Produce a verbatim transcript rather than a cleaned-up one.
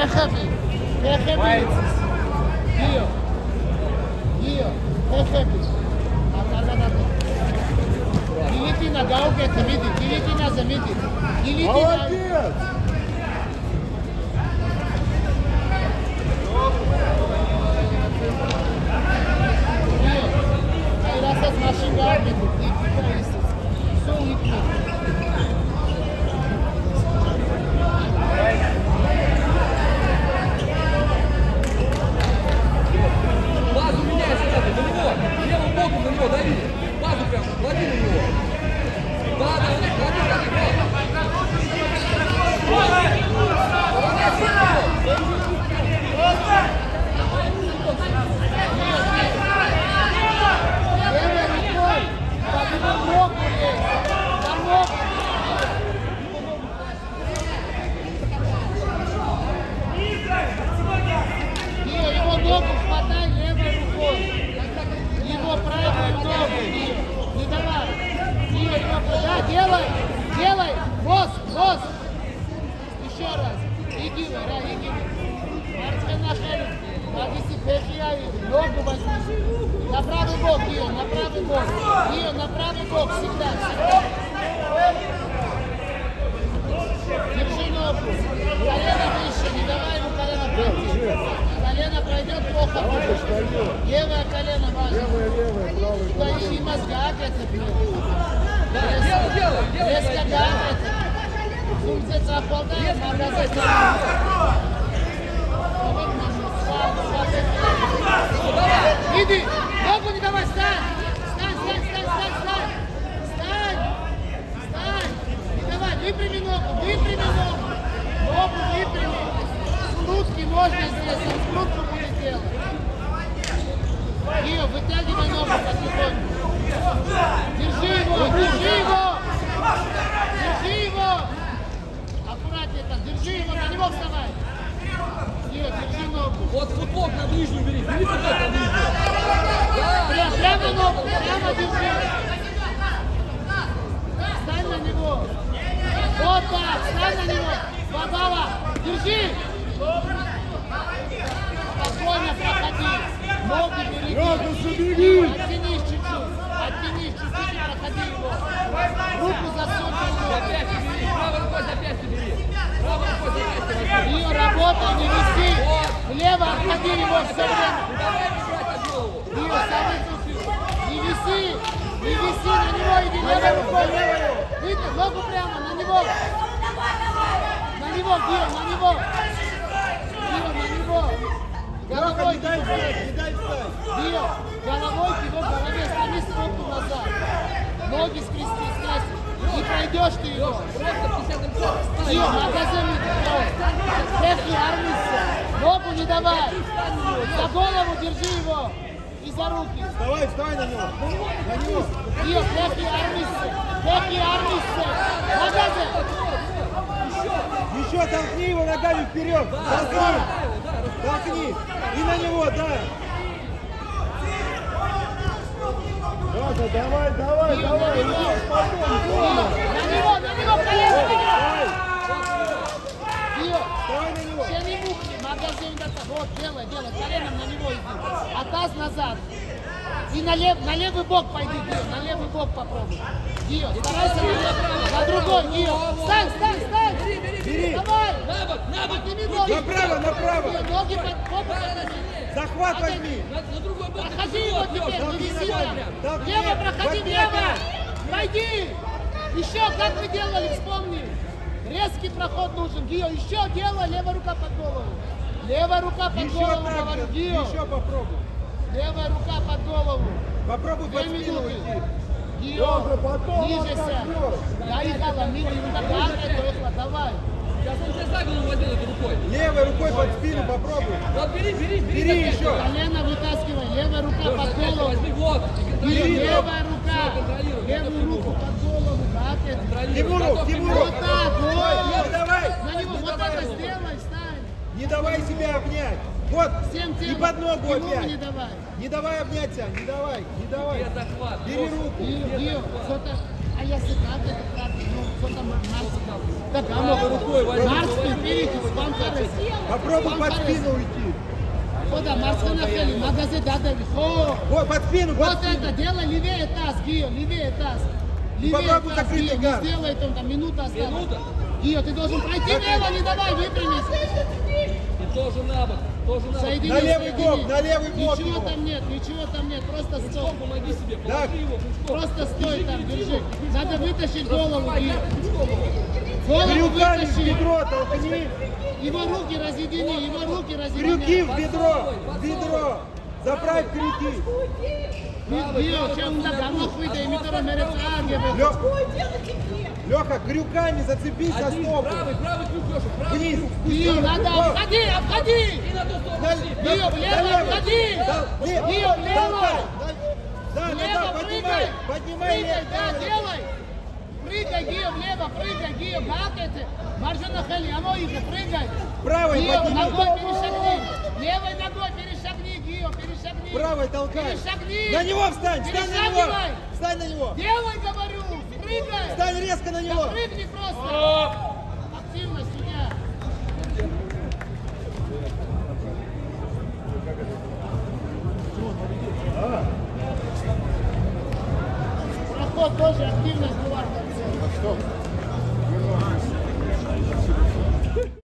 happy. They're happy. Gio. Gio. They're happy. Гильотина, Гауке, это видит. Гильотина заметит. Гильотина. Молодец! Graças a xingar, meu Deus. Sou hipno. Базу меняй, ребята, на него. Левым боком на него дави. Базу прям, клади на него. Да, да, да, да, да, да. Его ногу хватай левой рукой. Его правую ногу. Не давай. Его, да, делай. Делай. Босс, босс. Еще раз. Игивай, да, игивай. Марцка нахалит. Надеси пехияви. Ногу возьми. На правый бок, Гио, на правый бок. Гио, на правый бок. Всегда, всегда. Держи ногу. Колено выше. Не давай ему колено пройти. Колено пройдет плохо. Левое колено важно. Левое, левое, правое. Стоишь и мозгак это. Да, делай, делай, делай. Резко гавит. Функция обладает, магазин. Иди, ногу не давай, стань. Стань, стань, стань, стань, стань. Стань. Стань. Не давай, выпрями ногу, выпрями ногу. Ногу выпрями. Скрутки можно здесь, он скрутку будет делать. Гио, вытягивай ногу потихоньку. Держи его, держи его. Держи его. Аккуратнее там, держи его, на него вставай. Гио, держи ногу. Вот футбол на ближнюю бери, бери футбол на ближнюю. Прям, прямо ногу, прямо держи. Встань на него. Вот так, встань на него. Бабала, держи. Спокойно проходи. Ноги бери. Оттянись чуть-чуть. Оттянись чуть-чуть и проходи его. Руку засунь. Запястье бери, правой рукой запястье бери. Правой рукой запястье бери. Ее работай, не виси. Влево обходи его все время. Давай бежать на голову. Ее, сами тут. Не виси. Не виси на него, иди левой рукой, левой. Видно, ногу прямо на него. На него, Гио, на него. Гио, на него. Головой, не дай встать, не дай встать. Гио, головой к его голове, сними стопу назад. Ноги скрести, скрести. Не пройдешь ты его. Просто пятьдесят на пятьдесят. Гио, магазин не Техни, армися. Ногу не давай. За голову держи его. И за руки. Вставай, вставай на него. На него. Гио, Техни, армися. Техни, армися. Магазин. Еще толкни его ногами вперед. Толкни. Толкни. И на него, да. Да, да, давай, давай, Гио, давай. на него. Гио, на него, на него колено. Гио. Давай на него. Все не мухни, магазин до того. Вот, делай, делай, коленом на него иди. А таз назад. И на, лев, на левый бок пойди, Гио, на левый бок попробуй. Гио, старайся на левый, на другой, Гио. Встань, встань, встань. Бери. Давай. На бок, на бок. Подними ноги. Направо, направо. Гио, ноги под попу. Захват возьми. На, на другой бок. Проходи его теперь, не виси там. Толкни. Лево проходи, Возьми лево. опять. Пойди. Еще, как мы делали, вспомни. Резкий проход нужен, Гио. Еще делай, левая рука под голову. Левая рука под Еще голову, так говорю, же. Гио. Еще попробуй. Левая рука под голову. Попробуй Две под спину минуты. уйти. Гио, Добре, потом нижися. отдохнешь. Да, Ихала, мили, рука плавная, доехала, давай. Сейчас он тебя за голову возьмет этой рукой. Левой рукой под спину попробуй. Вот бери, бери, бери. Бери запястье. еще. Колено вытаскивай, левая рука Лёш, под запястье голову. возьми, вот. И Гио, контролируй. левая рука. Всё, контролируй. Левую руку под голову, как это? Контролируй. Тимуру, Готов, Тимуру. Вот так, Не вот. давай. На него, Не вот давай это его. сделай, встань. Не давай себя обнять. Вот. Всем И телом. под ногу Тимуру опять. не давай. Не давай обнять себя. Не давай. Не давай. Без захват. Бери Просто. руку. Гио, Гио, кто-то... А если как это, как? Ну, кто-то Марс. Так, а Правой ну, рукой возьми. Марс, впереди, спонтанно. Попробуй под спину уйти. Куда? Марсена Хели, магазин дадавис. О! Вот, под спину, под Вот спину. это, делай левее таз, Гио, левее таз. Левее попробуй таз, закрытый Гио, не гард. сделай там, там минута осталась. Минута? Гио, ты должен пройти лево, не давай, выпрямись. И тоже на бок, тоже на бок. Соедини, На левый соедини. бок, на левый бок Ничего его. там нет, ничего там нет, просто стой. Пучком помоги себе, Да. положи его пучком. Просто стой там, держи. Надо вытащить голову, Давай, Гио. я пучком его. Голову Крюками в вытащи. бедро толкни. Его руки разъедини, его руки Крюки разъедини. в бедро, в бедро. Заправь крюки. Гио, сейчас он так давно выйдет, и Митера Мерецаге. Лё- Леха, крюками зацепись за Один, стопу. правый, правый крюк, Леша, правый Вниз. крюк. Гио, надо, О. обходи, обходи. И на ту сторону. На- пошли. на- Гио, влево, налево. обходи. Да, ле- Гио, влево. толкай. Да, да, Влево, да, поднимай, прыгай. поднимай Прыгай, левый. да, делай. Прыгай, Гио, влево, прыгай, Гио, бакайте. Маржана Хели, оно их, прыгай. Правой Гио, подними. ногой перешагни. Левой ногой перешагни, Гио, перешагни. Правой толкай. Перешагни. На него встань, встань на него. Перешагивай. Встань на него. Делай, говорю, прыгай. Встань резко на него. Прыгни просто. Активно, судья. Проход тоже активность была в конце.